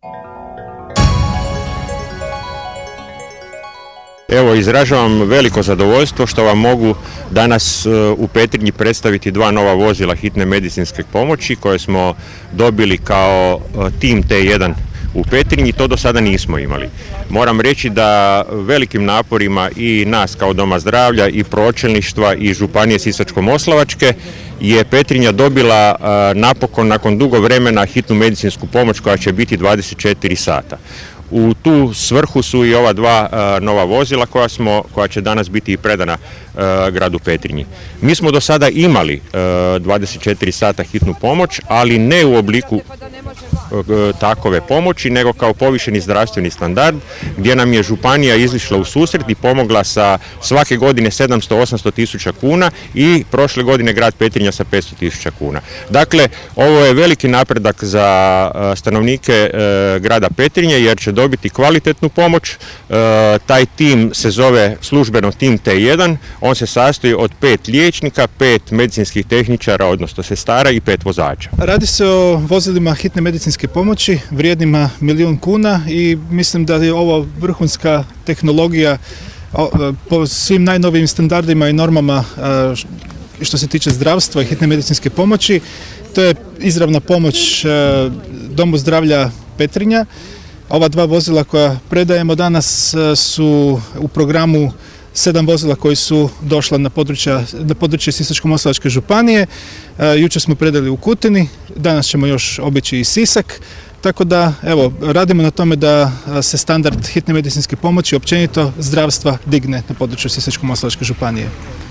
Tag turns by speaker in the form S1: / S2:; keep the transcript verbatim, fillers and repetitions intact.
S1: Evo, izražavam veliko zadovoljstvo što vam mogu danas u Petrinji predstaviti dva nova vozila hitne medicinske pomoći koje smo dobili kao tim T jedan u Petrinji. To do sada nismo imali. Moram reći da velikim naporima i nas kao Doma zdravlja i pročelništva i Županije Sisačko-moslavačke je Petrinja dobila napokon nakon dugo vremena hitnu medicinsku pomoć koja će biti dvadeset četiri sata. U tu svrhu su i ova dva uh, nova vozila koja, smo, koja će danas biti i predana uh, gradu Petrinji. Mi smo do sada imali uh, dvadeset četiri sata hitnu pomoć, ali ne u obliku uh, takove pomoći, nego kao povišeni zdravstveni standard, gdje nam je županija izišla u susret i pomogla sa svake godine sedamsto do osamsto tisuća kuna i prošle godine grad Petrinja sa petsto tisuća kuna. Dakle, ovo je veliki napredak za uh, stanovnike uh, grada Petrinje, jer će dobiti kvalitetnu pomoć. E, taj tim se zove službeno tim T jedan, on se sastoji od pet liječnika, pet medicinskih tehničara, odnosno sestara i pet vozača.
S2: Radi se o vozilima hitne medicinske pomoći vrijednima milijun kuna i mislim da je ovo vrhunska tehnologija po svim najnovijim standardima i normama što se tiče zdravstva i hitne medicinske pomoći. To je izravna pomoć Domu zdravlja Petrinja. Ova dva vozila koja predajemo danas su u programu sedam vozila koji su došla na područje, na područje Sisačko-moslavačke županije. Jučer smo predali u Kutini, danas ćemo još obići i Sisak. Tako da, evo, radimo na tome da se standard hitne medicinske pomoći, općenito zdravstva, digne na području Sisačko-moslavačke županije.